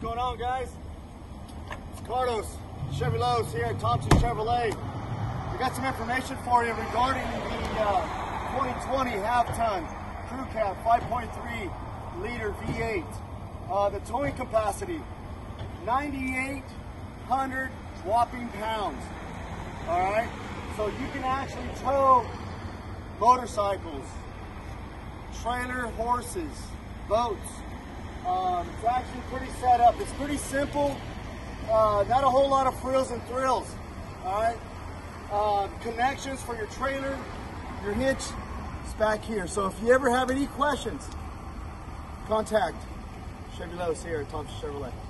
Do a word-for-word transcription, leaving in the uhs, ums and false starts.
going on, guys? It's Carlos, Chevylos here at Thompson Chevrolet. We got some information for you regarding the uh, twenty twenty half-ton crew cab five point three liter V eight. Uh, the towing capacity, ninety-eight hundred whopping pounds. All right, so you can actually tow motorcycles, trailer, horses, boats. Um, it's actually pretty set up. It's pretty simple. Uh, not a whole lot of frills and thrills. All right. Uh, connections for your trailer, your hitch, it's back here. So if you ever have any questions, contact Chevylos here at Thompson Chevrolet.